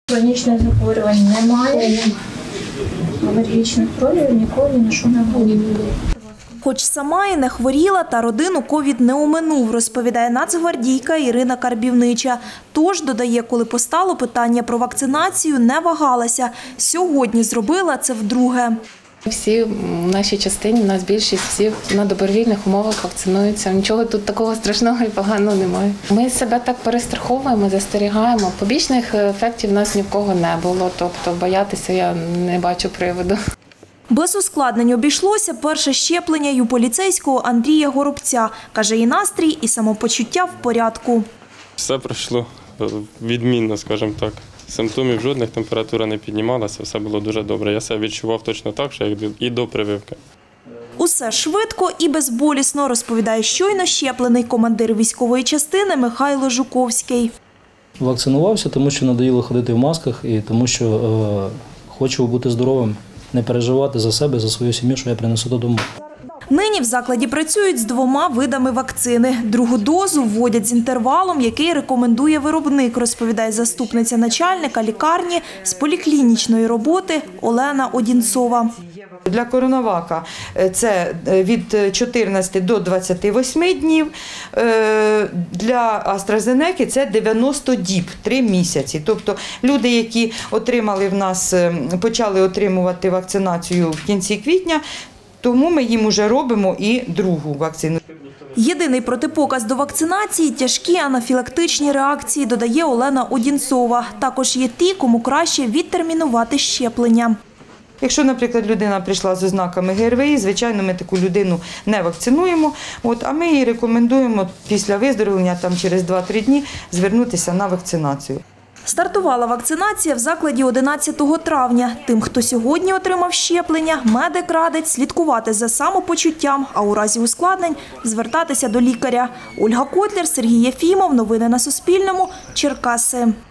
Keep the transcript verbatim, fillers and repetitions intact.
Хронічних захворювань немає, алергічних проявів ніколи ні на що не було. Хоч сама і не хворіла, та родину ковід не оминув, розповідає нацгвардійка Ірина Карбівнича. Тож, додає, коли постало питання про вакцинацію, не вагалася. Сьогодні зробила це вдруге. Всі в нашій частині, у нас більшість всі на добровільних умовах вакцинуються. Нічого тут такого страшного і поганого немає. Ми себе так перестраховуємо, застерігаємо. Побічних ефектів у нас ні в кого не було, тобто боятися я не бачу приводу. Без ускладнень обійшлося перше щеплення й у поліцейського Андрія Горобця. Каже, і настрій, і самопочуття в порядку. Все пройшло відмінно, скажімо так. Симптомів жодних, температура не піднімалася, все було дуже добре. Я себе відчував точно так, що як і до прививки. Усе швидко і безболісно, розповідає щойно щеплений командир військової частини Михайло Жуковський. Вакцинувався, тому що надоїло ходити в масках і тому що е, хочу бути здоровим, не переживати за себе, за свою сім'ю, що я принесу додому. Нині в закладі працюють з двома видами вакцини. Другу дозу вводять з інтервалом, який рекомендує виробник, розповідає заступниця начальника лікарні з поліклінічної роботи Олена Одінцова. Для коронавака це від чотирнадцяти до двадцяти восьми днів, для AstraZeneca це дев'яносто діб, три місяці. Тобто люди, які отримали в нас, почали отримувати вакцинацію в кінці квітня, тому ми їм уже робимо і другу вакцину. Єдиний протипоказ до вакцинації – тяжкі анафілактичні реакції, додає Олена Одінцова. Також є ті, кому краще відтермінувати щеплення. Якщо, наприклад, людина прийшла з ознаками ГРВІ, звичайно, ми таку людину не вакцинуємо, от, а ми їй рекомендуємо після виздоровлення там, через два-три дні звернутися на вакцинацію. Стартувала вакцинація в закладі одинадцятого травня. Тим, хто сьогодні отримав щеплення, медик радить слідкувати за самопочуттям, а у разі ускладнень звертатися до лікаря. Ольга Котляр, Сергій Єфімов. Новини на Суспільному. Черкаси.